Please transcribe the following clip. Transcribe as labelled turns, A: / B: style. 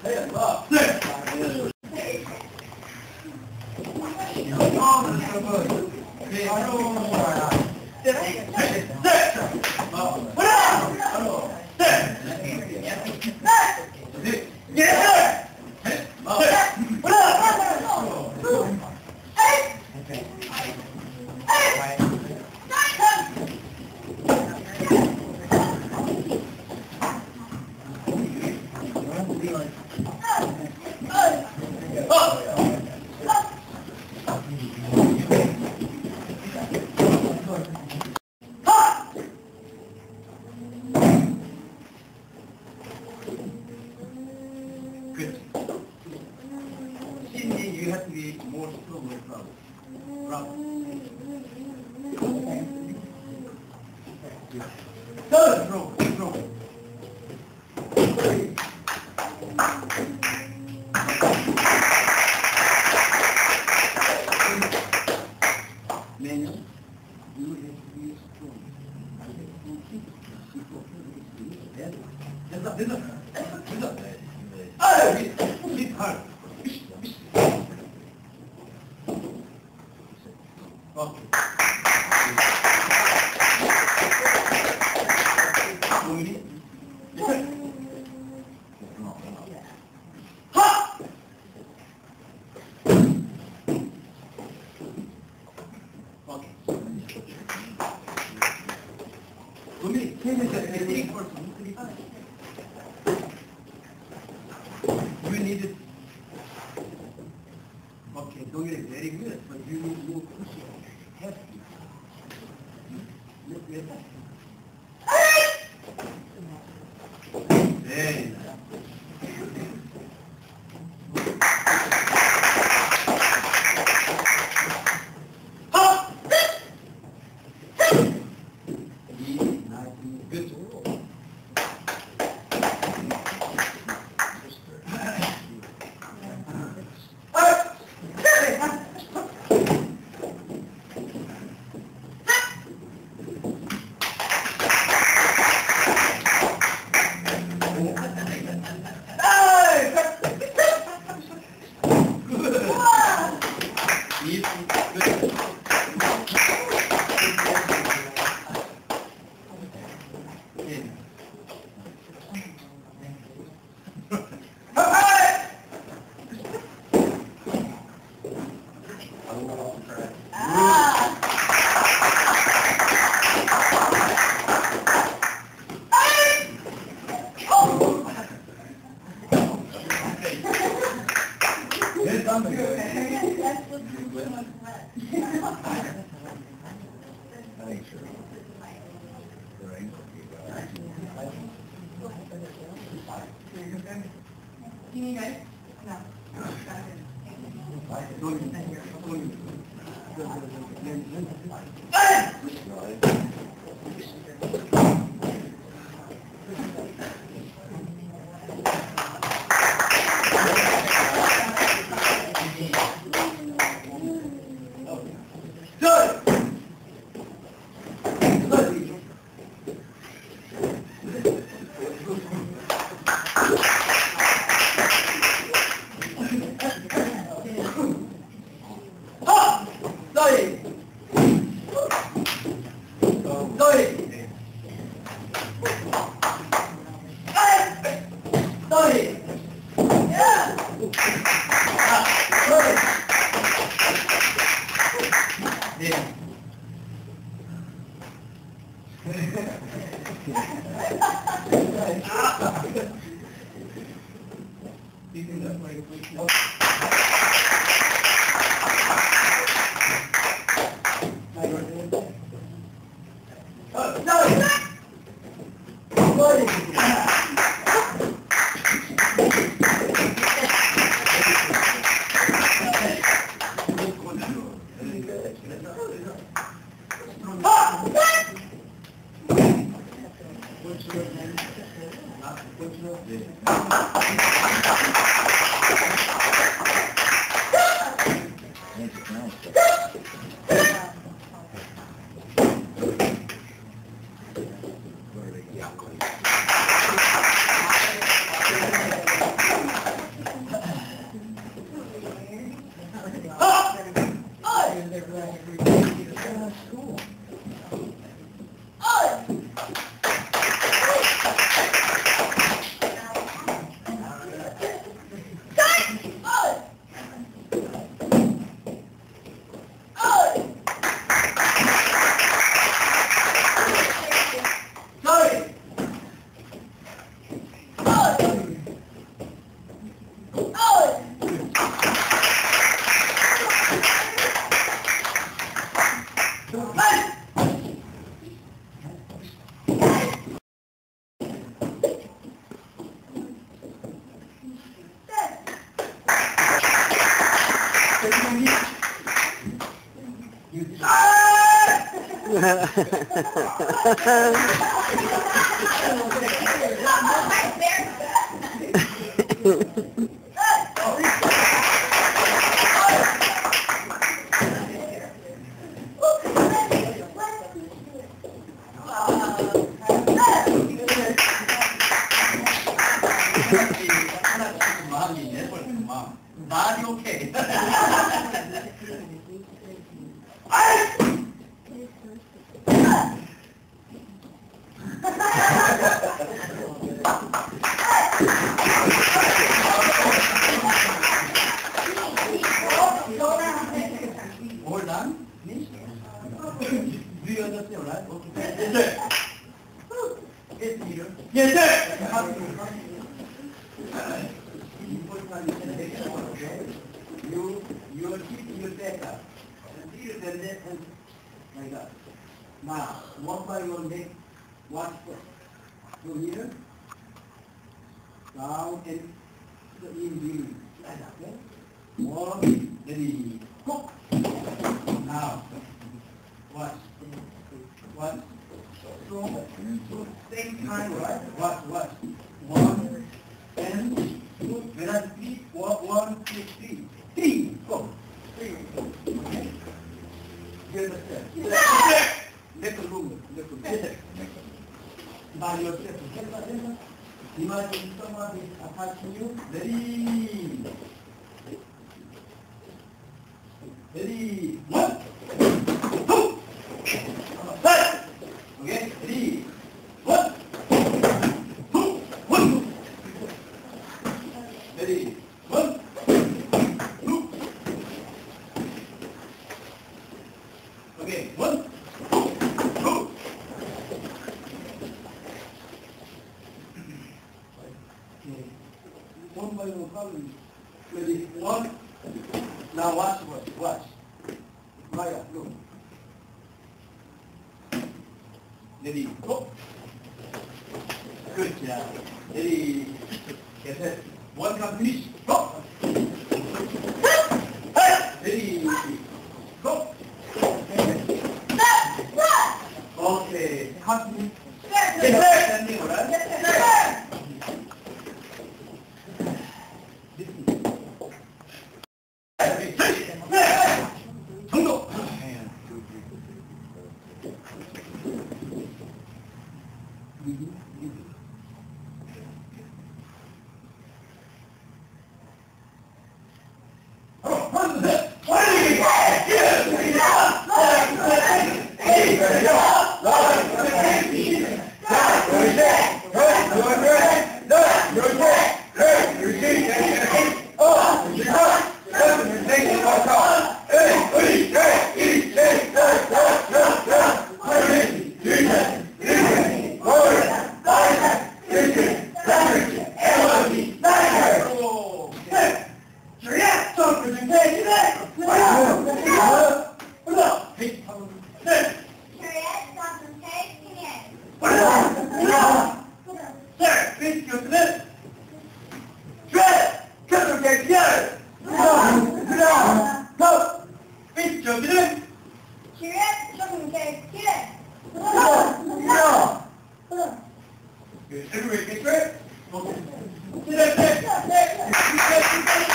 A: Good. Cindy, you have to be more strong with love. Good. Throw. Manuel, you have to be strong. Hit hard. Okay. You need it. Okay, doing it very good, but you need to push it hefty. Look at that. Very nice. Good. Body okay. All done? Do you understand, right? Okay. Yes, sir. Yes, Peter. Yes, sir. You keep your back up. Until the left hand like that. Now, walk by your leg. Watch from here. Down and the in like that. Okay? One, ready, go. Now, watch. Watch. So, same time, right? Watch. One, and two. When I speak, one, two, three. Three, go. Three, go. Okay? You understand? Yes. Little room. Yes. By yourself. Imagine someone is attaching you. Ready. One, two, three. Okay. Ready. One, two, one. Ready. One, two. Okay. One, two. Okay. One by one. Ready. One. Now watch. Maya, look. Ready, go. Good job. Ready. Get it. One come finish. Go. Ready. Go. Okay. Continue. Get it. Standing, all right? Everybody get ready? Okay.